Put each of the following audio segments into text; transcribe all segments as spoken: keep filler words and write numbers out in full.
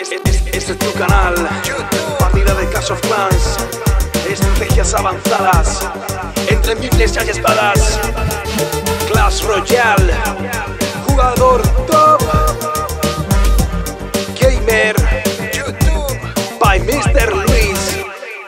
Este, este, este es tu canal, partida de Clash of Clans, estrategias avanzadas, entre miles hay espadas, Clash Royale, jugador top, gamer, YouTube, by mister Luis.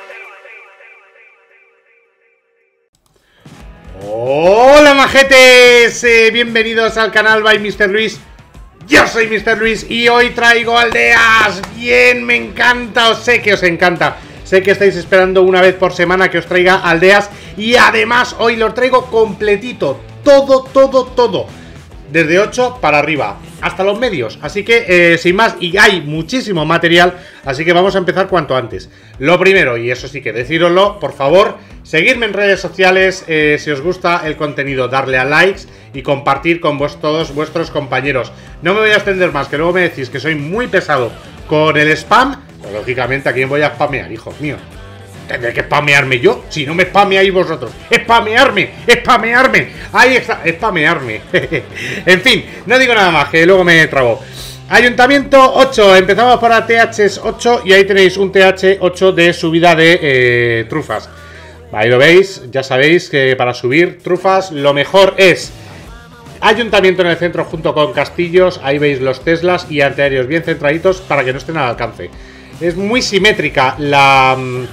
Hola majetes, eh, bienvenidos al canal by mister Luis. Yo soy mister Luis y hoy traigo aldeas. Bien, me encanta, os sé que os encanta. Sé que estáis esperando una vez por semana que os traiga aldeas. Y además hoy lo traigo completito. Todo, todo, todo. Desde ocho para arriba, hasta los medios. Así que, eh, sin más, y hay muchísimo material. Así que vamos a empezar cuanto antes. Lo primero, y eso sí que decíroslo, por favor, seguidme en redes sociales. eh, Si os gusta el contenido, darle a likes y compartir con vos, todos vuestros compañeros. No me voy a extender más, que luego me decís que soy muy pesado con el spam. Pues, lógicamente, ¿a quién voy a spamear, hijos míos? Tendré que spamearme yo, si no me spameáis vosotros. ¡Spamearme! ¡Spamearme! Ahí está, spamearme. En fin, no digo nada más, que luego me trabo. Ayuntamiento ocho, empezamos para T H ocho y ahí tenéis un T H ocho de subida de eh, trufas. Ahí lo veis, ya sabéis que para subir trufas lo mejor es ayuntamiento en el centro junto con castillos. Ahí veis los Teslas y antiaéreos bien centraditos para que no estén al alcance. Es muy simétrica la...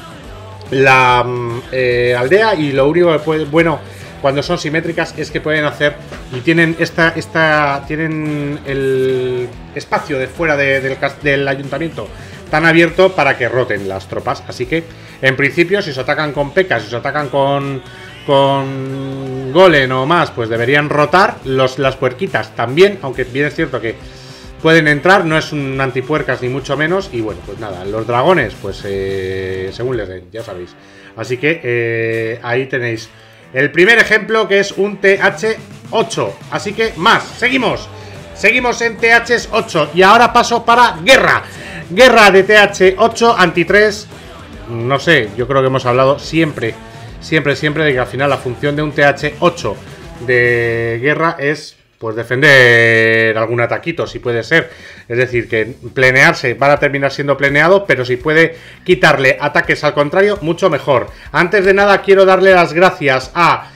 la eh, aldea, y lo único que puede, bueno, cuando son simétricas es que pueden hacer y tienen esta, esta tienen el espacio de fuera de, del, del ayuntamiento tan abierto para que roten las tropas. Así que en principio, si se atacan con pecas, si se atacan con con golem o más, pues deberían rotar. Los, las puerquitas también, aunque bien es cierto que pueden entrar, no es un antipuercas ni mucho menos. Y bueno, pues nada, los dragones, pues eh, según les den, ya sabéis. Así que eh, ahí tenéis el primer ejemplo, que es un T H ocho. Así que más, seguimos. Seguimos en T H ocho. Y ahora paso para guerra. Guerra de T H ocho, anti tres. No sé, yo creo que hemos hablado siempre, siempre, siempre de que al final la función de un T H ocho de guerra es... pues defender algún ataquito, si puede ser. Es decir, que plenearse van a terminar siendo pleneado, pero si puede quitarle ataques al contrario, mucho mejor. Antes de nada, quiero darle las gracias a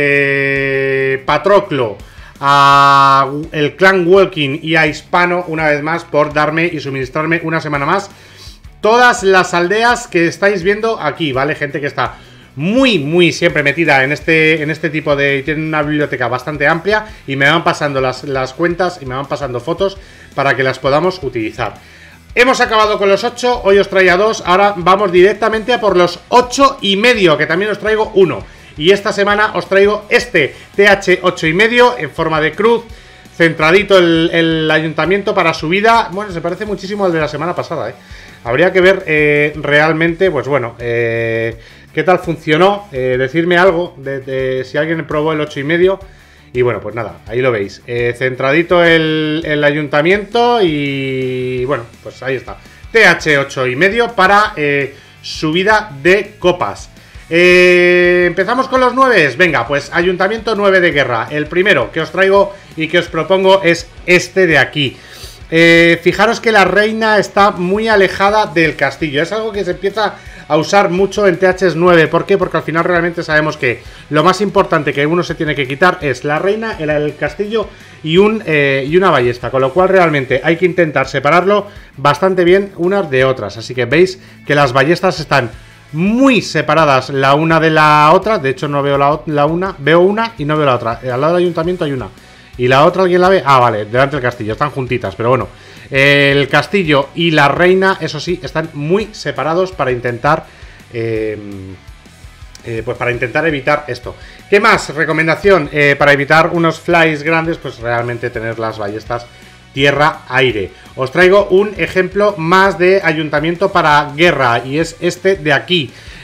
eh, Patroclo, a el Clan Walking y a Hispano, una vez más, por darme y suministrarme una semana más todas las aldeas que estáis viendo aquí, ¿vale? Gente que está muy, muy siempre metida en este, en este tipo de... Tienen una biblioteca bastante amplia y me van pasando las, las cuentas y me van pasando fotos para que las podamos utilizar. Hemos acabado con los ocho, hoy os traía dos, ahora vamos directamente a por los ocho y medio, que también os traigo uno. Y esta semana os traigo este T H ocho y medio en forma de cruz, centradito el, el ayuntamiento para subida. Bueno, se parece muchísimo al de la semana pasada, ¿eh? Habría que ver eh, realmente, pues bueno, eh... ¿qué tal funcionó? Eh, decidme algo de, de si alguien probó el ocho y medio. Y bueno, pues nada, ahí lo veis. Eh, centradito el, el ayuntamiento y bueno, pues ahí está. T H ocho y medio para eh, subida de copas. Eh, Empezamos con los nueve. Venga, pues ayuntamiento nueve de guerra. El primero que os traigo y que os propongo es este de aquí. Eh, fijaros que la reina está muy alejada del castillo. Es algo que se empieza a usar mucho en T H nueve. ¿Por qué? Porque al final realmente sabemos que lo más importante que uno se tiene que quitar es la reina, el, el castillo y, un, eh, y una ballesta. Con lo cual realmente hay que intentar separarlo bastante bien unas de otras. Así que veis que las ballestas están muy separadas la una de la otra. De hecho no veo la, la una, veo una y no veo la otra. Al lado del ayuntamiento hay una. ¿Y la otra alguien la ve? Ah, vale, delante del castillo, están juntitas, pero bueno. El castillo y la reina, eso sí, están muy separados para intentar... Eh, eh, pues para intentar evitar esto. ¿Qué más? Recomendación, eh, para evitar unos flies grandes, pues realmente tener las ballestas tierra-aire. Os traigo un ejemplo más de ayuntamiento para guerra, y es este de aquí.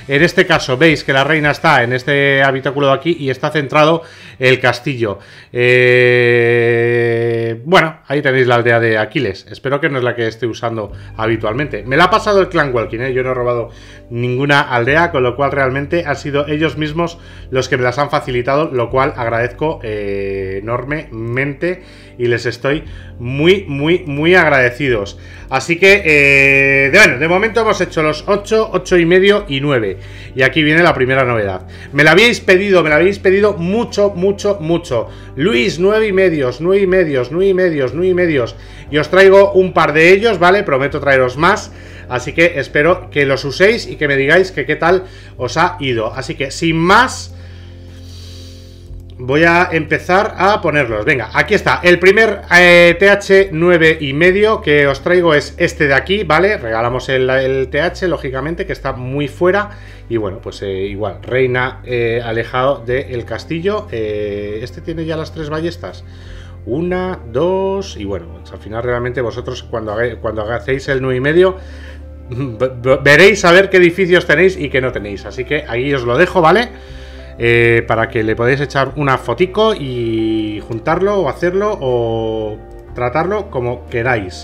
En este caso veis que la reina está en este habitáculo de aquí y está centrado el castillo. Eh... Bueno, ahí tenéis la aldea de Aquiles. Espero que no es la que esté usando habitualmente. Me la ha pasado el clan Walking, ¿eh? Yo no he robado ninguna aldea, con lo cual realmente han sido ellos mismos los que me las han facilitado, lo cual agradezco eh, enormemente y les estoy muy, muy, muy agradecidos. Así que, eh, de, bueno, de momento hemos hecho los ocho, ocho y medio y nueve. Y aquí viene la primera novedad. Me la habéis pedido, me la habéis pedido mucho, mucho, mucho. Luis, nueve y medios, nueve y medios, nueve y medios, nueve y medios. Y os traigo un par de ellos, ¿vale? Prometo traeros más. Así que espero que los uséis y que me digáis que qué tal os ha ido. Así que, sin más, voy a empezar a ponerlos. Venga, aquí está. El primer eh, T H nueve y medio que os traigo es este de aquí, ¿vale? Regalamos el, el T H, lógicamente, que está muy fuera. Y bueno, pues eh, igual, reina eh, alejado del castillo. Eh, este tiene ya las tres ballestas. Una, dos, y bueno, pues al final realmente vosotros cuando, hagáis, cuando hacéis el nueve y medio veréis a ver qué edificios tenéis y qué no tenéis. Así que ahí os lo dejo, ¿vale? Eh, para que le podáis echar una fotico y juntarlo o hacerlo o tratarlo como queráis.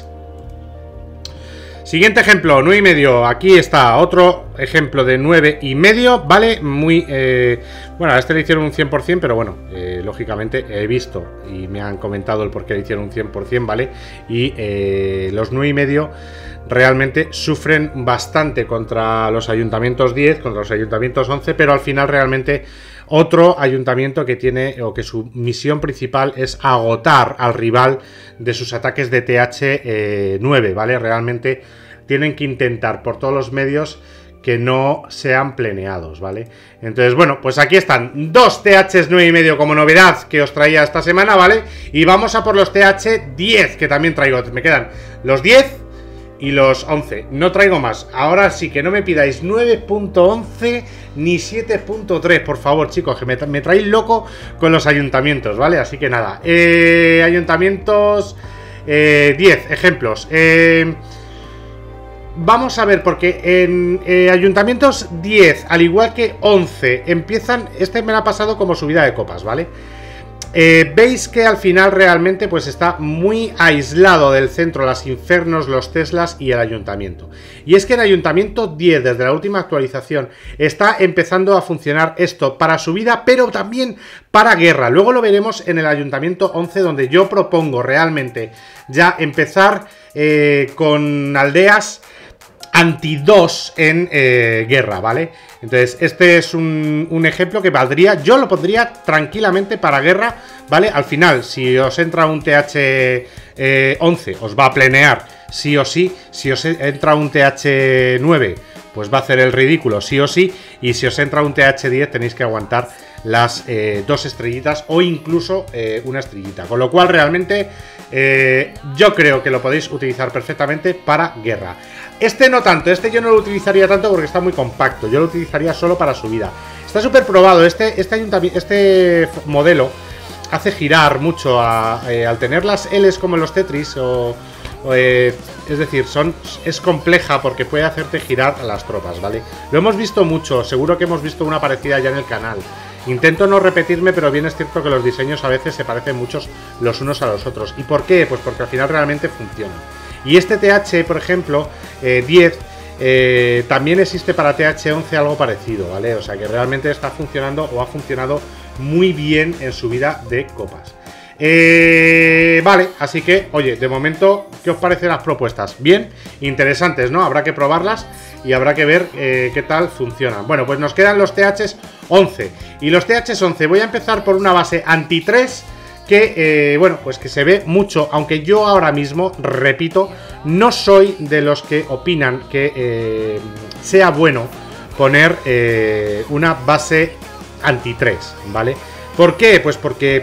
Siguiente ejemplo, nueve y medio. Aquí está otro ejemplo de nueve y medio, ¿vale? Muy, eh, bueno, a este le hicieron un cien por cien, pero bueno, eh, lógicamente he visto y me han comentado el por qué le hicieron un cien por cien, ¿vale? Y eh, los nueve y medio realmente sufren bastante contra los ayuntamientos diez, contra los ayuntamientos once, pero al final realmente otro ayuntamiento que tiene, o que su misión principal es agotar al rival de sus ataques de T H eh, nueve, ¿vale? Realmente tienen que intentar por todos los medios que no sean pleneados, ¿vale? Entonces, bueno, pues aquí están dos T Hs nueve y medio como novedad que os traía esta semana, ¿vale? Y vamos a por los T H diez que también traigo. Me quedan los diez y los once, no traigo más. Ahora sí que no me pidáis nueve punto once ni siete punto tres, por favor, chicos, que me, me traéis loco con los ayuntamientos, ¿vale? Así que nada, eh, ayuntamientos eh, diez, ejemplos. eh, Vamos a ver, porque en eh, ayuntamientos diez, al igual que once, empiezan, este me lo ha pasado como subida de copas, ¿vale? Eh, veis que al final realmente pues está muy aislado del centro, las Infernos, los Teslas y el ayuntamiento. Y es que en ayuntamiento diez, desde la última actualización, está empezando a funcionar esto para subida, pero también para guerra. Luego lo veremos en el ayuntamiento once, donde yo propongo realmente ya empezar eh, con aldeas anti dos en eh, guerra, ¿vale? Entonces, este es un, un ejemplo que valdría, yo lo pondría tranquilamente para guerra, ¿vale? Al final, si os entra un T H eh, once, os va a plenear sí o sí. Si os entra un T H nueve, pues va a hacer el ridículo sí o sí. Y si os entra un T H diez, tenéis que aguantar las eh, dos estrellitas o incluso eh, una estrellita. Con lo cual, realmente, eh, yo creo que lo podéis utilizar perfectamente para guerra. Este no tanto, este yo no lo utilizaría tanto porque está muy compacto. Yo lo utilizaría solo para subida. Está súper probado, este, este, este modelo hace girar mucho a, eh, al tener las L's como en los Tetris o, o eh, es decir, son, es compleja porque puede hacerte girar a las tropas, ¿vale? Lo hemos visto mucho, seguro que hemos visto una parecida ya en el canal. Intento no repetirme, pero bien es cierto que los diseños a veces se parecen muchos los unos a los otros. ¿Y por qué? Pues porque al final realmente funcionan. Y este T H, por ejemplo, eh, diez, eh, también existe para T H once algo parecido, ¿vale? O sea que realmente está funcionando o ha funcionado muy bien en subida de copas. Eh, vale, así que, oye, de momento, ¿qué os parecen las propuestas? Bien, interesantes, ¿no? Habrá que probarlas y habrá que ver eh, qué tal funcionan. Bueno, pues nos quedan los T Hs once. Y los T Hs once, voy a empezar por una base anti tres que, eh, bueno, pues que se ve mucho, aunque yo ahora mismo, repito, no soy de los que opinan que eh, sea bueno poner eh, una base anti tres, ¿vale? ¿Por qué? Pues porque...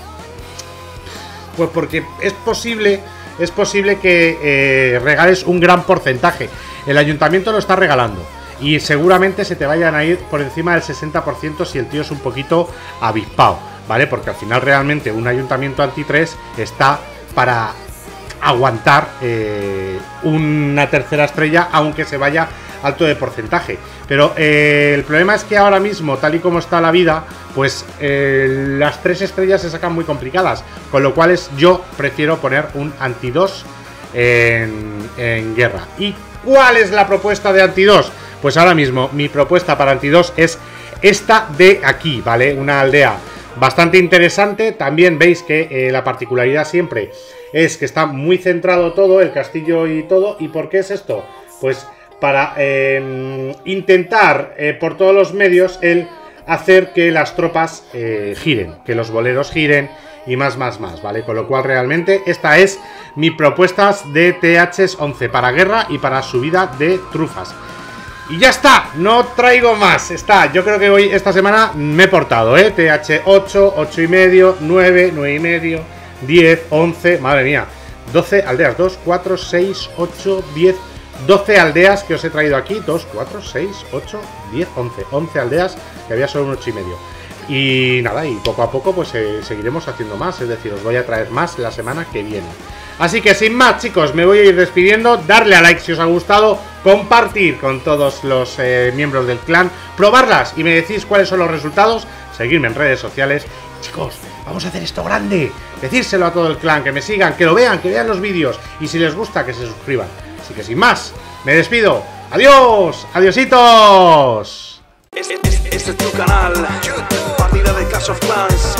Pues porque es posible, es posible que eh, regales un gran porcentaje. El ayuntamiento lo está regalando y seguramente se te vayan a ir por encima del sesenta por ciento si el tío es un poquito avispado, ¿vale? Porque al final realmente un ayuntamiento anti tres está para aguantar eh, una tercera estrella, aunque se vaya alto de porcentaje. Pero eh, el problema es que ahora mismo, tal y como está la vida, pues eh, las tres estrellas se sacan muy complicadas. Con lo cual es, yo prefiero poner un anti dos en, en guerra. ¿Y cuál es la propuesta de anti dos? Pues ahora mismo mi propuesta para anti dos es esta de aquí, ¿vale? Una aldea bastante interesante. También veis que eh, la particularidad siempre es que está muy centrado todo, el castillo y todo. ¿Y por qué es esto? Pues para eh, intentar eh, por todos los medios el hacer que las tropas eh, giren, que los boleros giren y más, más, más, ¿vale? Con lo cual realmente esta es mi propuesta de T H once para guerra y para subida de trufas. Y ya está, no traigo más, está, yo creo que hoy, esta semana me he portado, ¿eh? T H ocho, ocho y medio, nueve, nueve y medio, diez, once, madre mía, doce aldeas, dos, cuatro, seis, ocho, diez, doce aldeas que os he traído aquí, dos, cuatro, seis, ocho, diez, once, once aldeas, que había solo un ocho y medio. Y nada, y poco a poco pues eh, seguiremos haciendo más, es decir, os voy a traer más la semana que viene. Así que sin más, chicos, me voy a ir despidiendo. Darle a like si os ha gustado, compartir con todos los eh, miembros del clan, probarlas y me decís cuáles son los resultados, seguirme en redes sociales. Chicos, vamos a hacer esto grande, decírselo a todo el clan, que me sigan, que lo vean, que vean los vídeos y si les gusta que se suscriban. Así que sin más, me despido. ¡Adiós! ¡Adiositos! Este, este, este es tu canal, partida de Clash of Clans,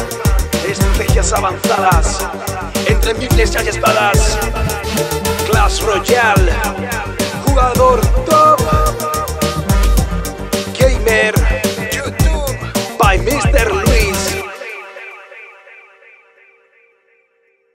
estrategias avanzadas, entre miles y espadas, Clash Royale.